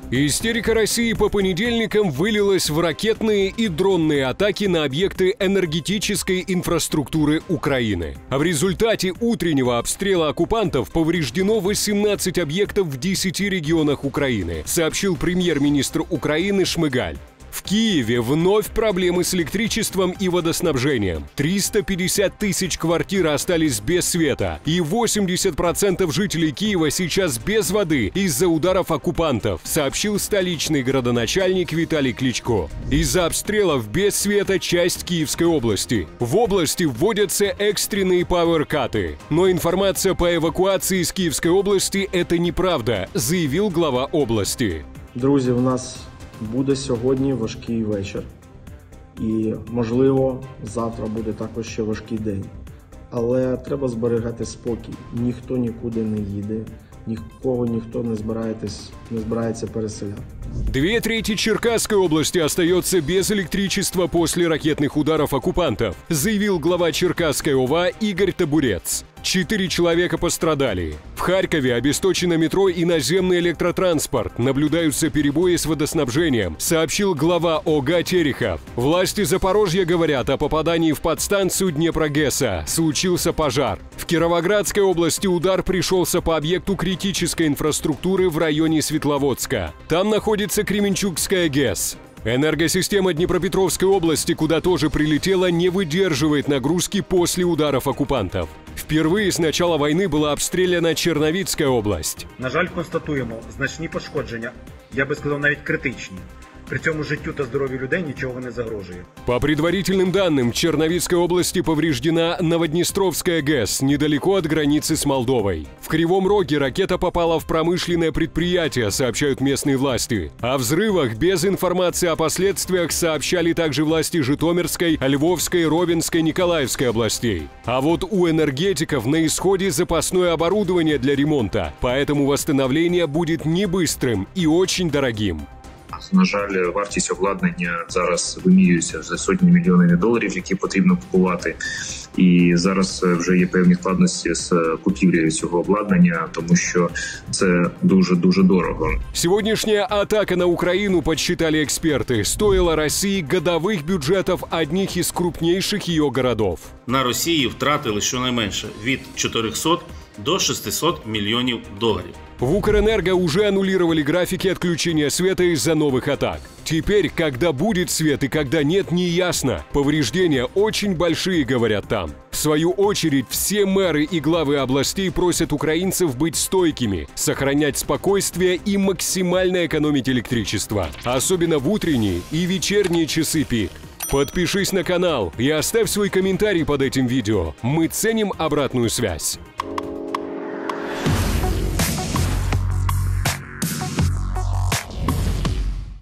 Истерика России по понедельникам вылилась в ракетные и дронные атаки на объекты энергетической инфраструктуры Украины. А в результате утреннего обстрела оккупантов повреждено 18 объектов в 10 регионах Украины, сообщил премьер-министр Украины Шмыгаль. В Киеве вновь проблемы с электричеством и водоснабжением. 350 тысяч квартир остались без света, и 80% жителей Киева сейчас без воды из-за ударов оккупантов, сообщил столичный градоначальник Виталий Кличко. Из-за обстрелов без света часть Киевской области. В области вводятся экстренные пауэркаты. Но информация по эвакуации из Киевской области – это неправда, заявил глава области. Друзі, у нас буде сьогодні важкий вечір. І, можливо, завтра буде також ще важкий день. Але треба зберігати спокій. Ніхто нікуди не їде, ніхто не збирається переселяти. 2/3 Черкасской области остается без электричества после ракетных ударов оккупантов, заявил глава Черкасской ОВА Игорь Табурец. 4 человека пострадали. В Харькове обесточено метро и наземный электротранспорт. Наблюдаются перебои с водоснабжением, сообщил глава ОГА Терехов. Власти Запорожья говорят о попадании в подстанцию Днепрогэса. Случился пожар. В Кировоградской области удар пришелся по объекту критической инфраструктуры в районе Светловодска. Там находится Кременчугская ГЭС. Энергосистема Днепропетровской области, куда тоже прилетела, не выдерживает нагрузки после ударов оккупантов. Впервые с начала войны была обстріляна Черновіцька область. На жаль, констатуємо значні пошкодження, я би сказав навіть критичні. При цьому життю та здоров'ю людей ничего не загрожує. По предварительным данным, в Черновицкой области повреждена Новоднестровская ГЭС, недалеко от границы с Молдовой. В Кривом Роге ракета попала в промышленное предприятие, сообщают местные власти. О взрывах без информации о последствиях сообщали также власти Житомирской, Львовской, Ровенской, Николаевской областей. А вот у энергетиков на исходе запасное оборудование для ремонта, поэтому восстановление будет не быстрым и очень дорогим. На жаль, вартість обладнання зараз вимірюється за сотні мільйонів доларів, які потрібно купувати. І зараз вже є певні складності з купівлею цього обладнання, тому що це дуже дорого. Сегодняшняя атака на Украину, подсчитали эксперты, стоила России годовых бюджетов одних из крупнейших ее городов. На Росії втратили щонайменше від 400 до 600 миллионов долларов. В Укрэнерго уже аннулировали графики отключения света из-за новых атак. Теперь, когда будет свет и когда нет, не ясно. Повреждения очень большие, говорят там. В свою очередь, все мэры и главы областей просят украинцев быть стойкими, сохранять спокойствие и максимально экономить электричество. Особенно в утренние и вечерние часы пик. Подпишись на канал и оставь свой комментарий под этим видео. Мы ценим обратную связь.